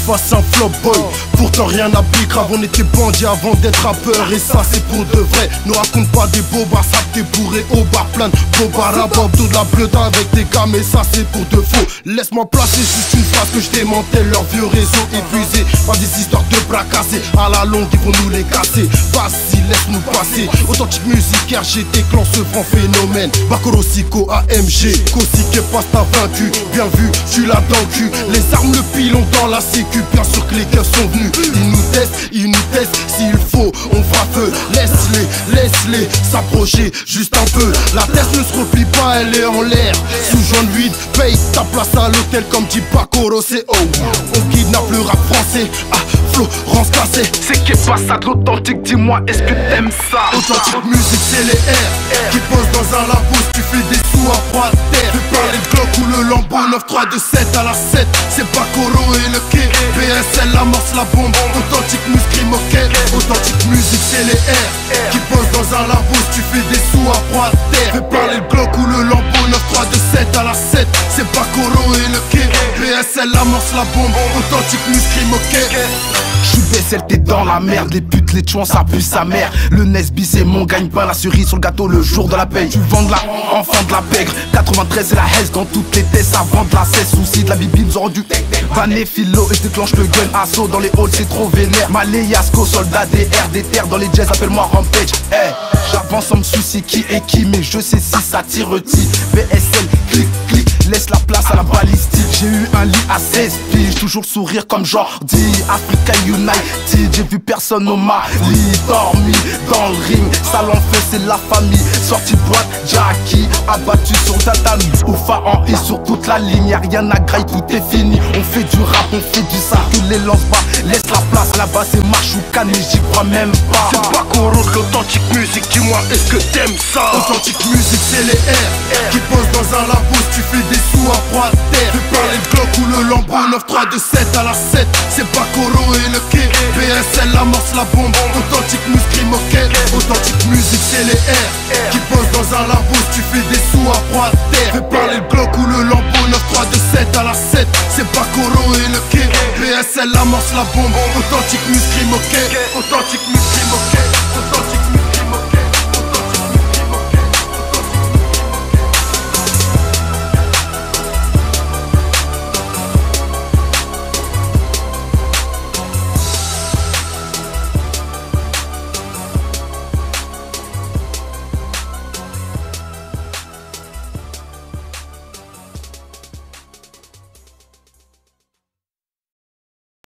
fasse un flop boy. Pourtant rien n'a pris grave, on était bandits avant d'être rappeurs. Et ça c'est pour de vrai, nous raconte pas des bobards. Ça t'es bourré au bar plein de bobards à bob, de la bleuta avec des gars. Mais ça c'est pour de faux. Laisse-moi placer juste une phrase que je démantèle leur vieux réseau épuisé par des histoires de bras cassés. À la longue ils vont nous les casser. Vas-y laisse-nous passer. Authentique musique RGT, clan ce franc phénomène. Bakoro Siko AMG, Kosik et Pasta vaincu. Bien vu, je suis là dans le cul. Les armes le pilon dans la sécu. Bien sûr que les keufs sont venus. Ils nous testent, s'il faut, on fera feu. Laisse-les s'approcher juste un peu. La tête ne se replie pas, elle est en l'air. Sous jaune 8, paye ta place à l'hôtel comme dit Bakoro, c'est oh. On kidnappe le rap français, ah, Florence cassée. C'est qui passe à de l'authentique, dis-moi, est-ce que t'aimes ça? Authentique musique, c'est les R qui posent dans un labo, tu fais des sous à froid terre. Fais parler le Glock ou le Lambo, 9-3 de 7 à la 7. C'est Bakoro et le quai, PSL amorce la bombe. Authentique musique, moquette. Authentique musique, c'est les R qui posent dans un labo, tu fais des sous à froid terre. Fais parler le Glock ou le Lambo, 9-3 de 7 à la 7. C'est Bakoro et le quai, PSL amorce la bombe. Authentique musique, moquette. J'suis BSL, t'es dans la merde, les putes, les tuants, ça pue sa mère. Le Nesby c'est mon gagne-pain, la cerise sur le gâteau le jour de la paye. Tu vends de la enfant de la pègre, 93 c'est la haise dans toutes les tests, ça vend de la cesse. Soucis de la bibi nous ont rendu Vané philo et je déclenche le gun, assaut dans les halls c'est trop vénère. Maléasco, soldat DR, des terres dans les jazz, appelle-moi Rampage. Hey, j'avance sans me soucier qui est qui, mais je sais si ça tire retire. BSL, clic, laisse la place à la balistique. J'ai eu un lit à 16 piges, toujours sourire comme Jordi. Africa United, j'ai vu personne au Mali. Dormi dans le ring, salon feu c'est la famille. Sorti boîte, Jackie, abattu sur tatami. Oufa en I sur toute la ligne, y'a rien à graille, tout est fini. On fait du rap, on fait du sale, que les lance bas. Laisse la place, là-bas c'est marche ou canne, mais j'y crois même pas. C'est Bakoro, l'authentique musique, dis-moi, est-ce que t'aimes ça? Authentique musique, c'est les R qui posent dans un labo, tu fais des sous à froid terre. Fais parler le Glock ou le Lambo, 9-3 de 7 à la 7. C'est Bakoro et le quai, PSL amorce la bombe. Authentique musique, moquette. Authentique musique, c'est les R qui posent dans un labo, tu fais des sous à froid terre. Fais parler le Glock ou le Lambo, 9-3 de 7 à la 7. C'est Bakoro et le quai, PSL amorce la bombe. Authentique musique, moquette. Authentique musique, moquette.